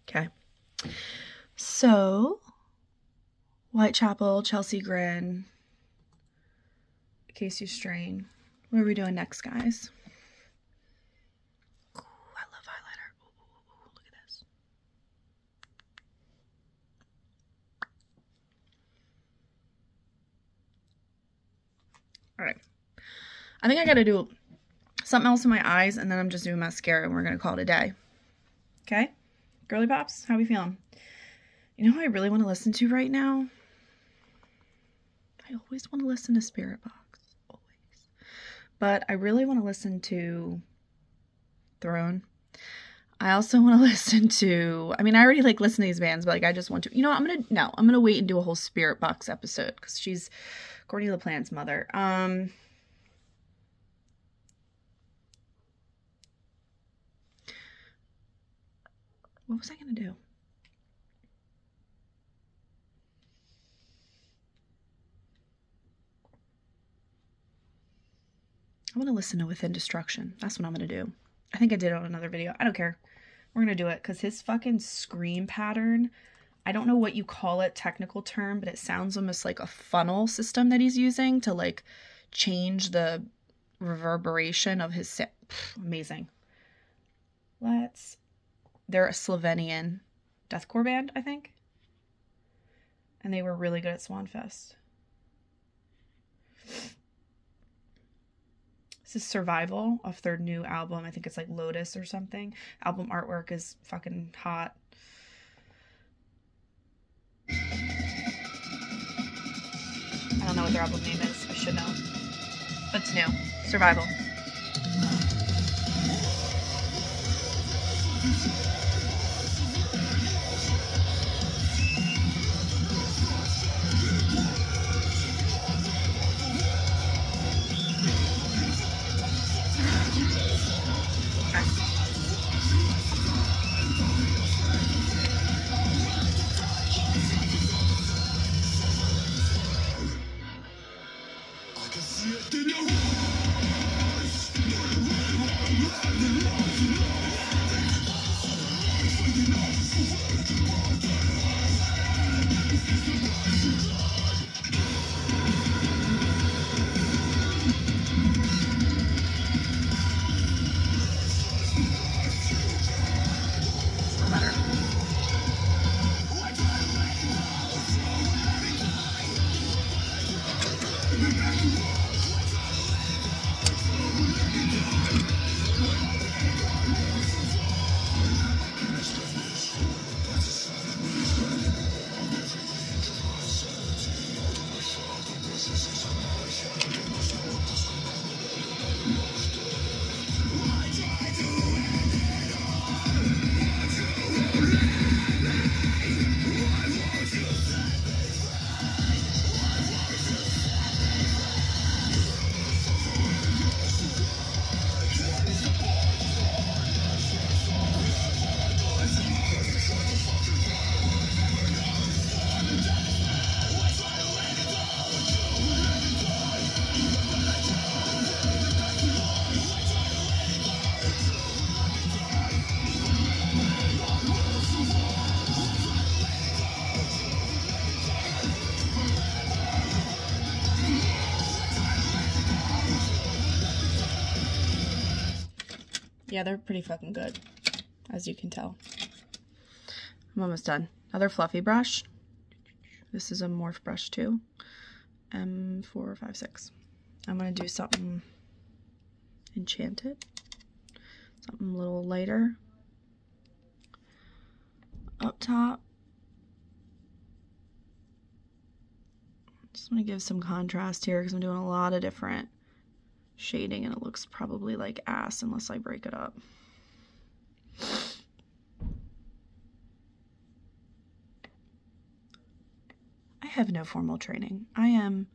Okay. So, Whitechapel, Chelsea Grin, Casey Strain. What are we doing next, guys? Ooh, I love highlighter. Ooh, look at this. All right. I think I got to do something else in my eyes, and then I'm just doing mascara, and we're going to call it a day. Okay? Girly Pops, how we feeling? You know who I really want to listen to right now? I always want to listen to Spirit Box. Always. But I really want to listen to Throne. I also want to listen to, I mean, I already like listen to these bands, but like I just want to, you know, I'm going to wait and do a whole Spirit Box episode because she's Courtney LaPlante's mother. What was I going to do? I want to listen to Within Destruction. That's what I'm going to do. I think I did it on another video. I don't care. We're going to do it because his fucking scream pattern, I don't know what you call it, technical term, but it sounds almost like a funnel system that he's using to like change the reverberation of his sound. Amazing. They're a Slovenian deathcore band, I think. And they were really good at Swanfest. This is Survival off their new album. I think it's like Lotus or something. Album artwork is fucking hot. I don't know what their album name is. I should know. But it's new. Survival. Yeah, they're pretty fucking good, as you can tell. I'm almost done. Another fluffy brush. This is a Morph brush too. M456. I'm going to do something enchanted. Something a little lighter. Up top. Just want to give some contrast here because I'm doing a lot of different shading and it looks probably like ass unless I break it up. I have no formal training. I am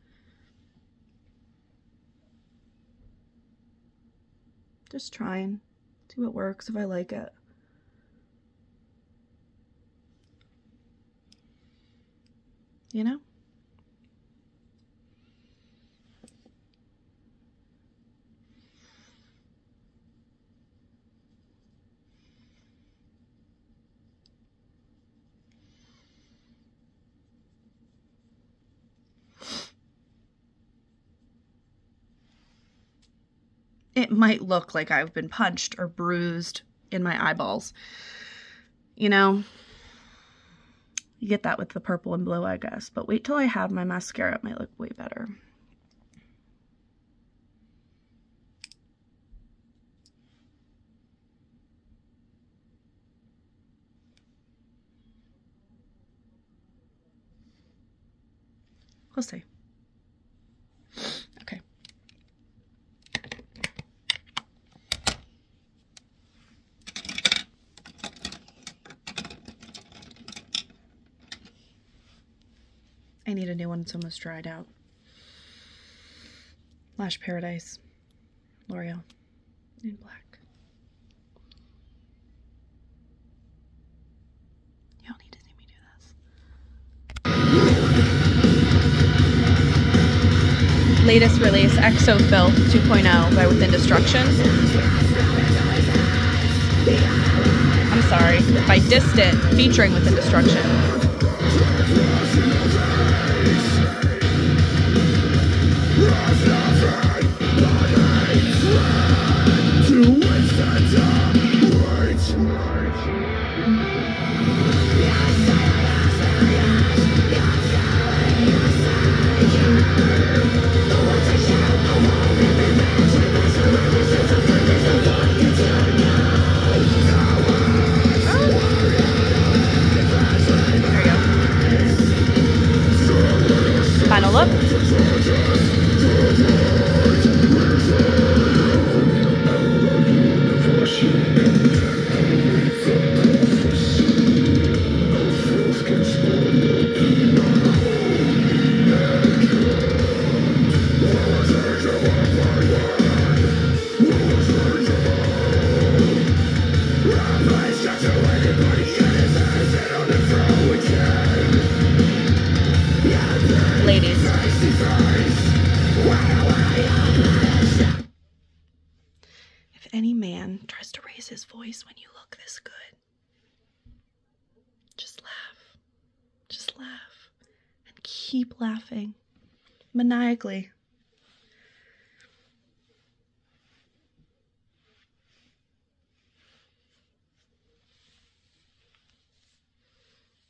just trying, see what works, if I like it. You know? it might look like I've been punched or bruised in my eyeballs. You know, you get that with the purple and blue, I guess. But wait till I have my mascara. It might look way better. We'll see. Okay. I need a new one. It's almost dried out. Lash Paradise. L'Oreal. In black. You don't need to see me do this. Latest release, Exo Filth 2.0 by Within Destruction. I'm sorry, by Distant, featuring Within Destruction. Final look. Ladies. If any man tries to raise his voice when you look this good, just laugh. Just laugh. And keep laughing. Maniacally.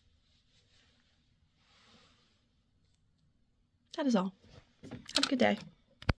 That is all. Have a good day.